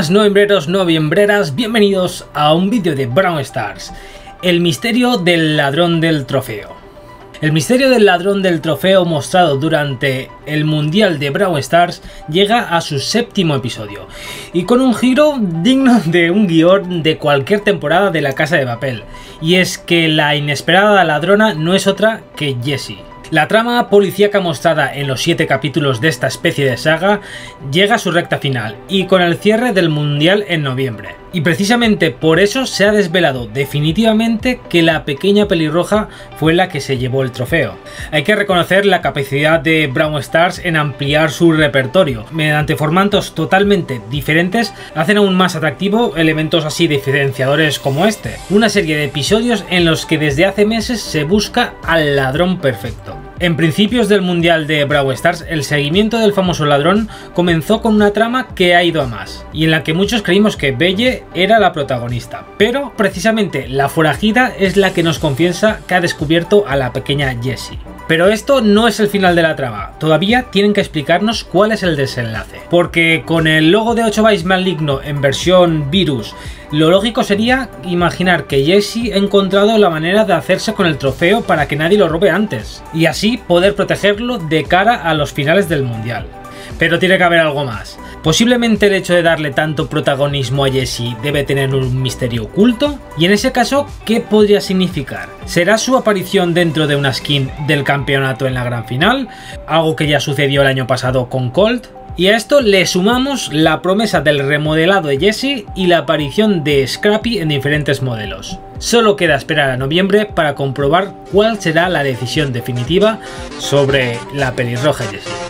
Buenas noviembreros, noviembreras, bienvenidos a un vídeo de Brawl Stars, el misterio del ladrón del trofeo. El misterio del ladrón del trofeo mostrado durante el Mundial de Brawl Stars llega a su séptimo episodio, y con un giro digno de un guión de cualquier temporada de La Casa de Papel, y es que la inesperada ladrona no es otra que Jessie. La trama policíaca mostrada en los 7 capítulos de esta especie de saga llega a su recta final y con el cierre del Mundial en noviembre. Y precisamente por eso se ha desvelado definitivamente que la pequeña pelirroja fue la que se llevó el trofeo. Hay que reconocer la capacidad de Brawl Stars en ampliar su repertorio. Mediante formatos totalmente diferentes hacen aún más atractivo elementos así diferenciadores como este. Una serie de episodios en los que desde hace meses se busca al ladrón perfecto. En principios del Mundial de Brawl Stars, el seguimiento del famoso ladrón comenzó con una trama que ha ido a más, y en la que muchos creímos que Belle era la protagonista, pero precisamente la forajida es la que nos confiesa que ha descubierto a la pequeña Jessie. Pero esto no es el final de la trama, todavía tienen que explicarnos cuál es el desenlace, porque con el logo de 8 bytes maligno en versión virus, lo lógico sería imaginar que Jessie ha encontrado la manera de hacerse con el trofeo para que nadie lo robe antes, y así poder protegerlo de cara a los finales del Mundial. Pero tiene que haber algo más. Posiblemente el hecho de darle tanto protagonismo a Jessie debe tener un misterio oculto, y en ese caso, ¿qué podría significar? ¿Será su aparición dentro de una skin del campeonato en la gran final? ¿Algo que ya sucedió el año pasado con Colt? Y a esto le sumamos la promesa del remodelado de Jessie y la aparición de Scrappy en diferentes modelos. Solo queda esperar a noviembre para comprobar cuál será la decisión definitiva sobre la pelirroja Jessie.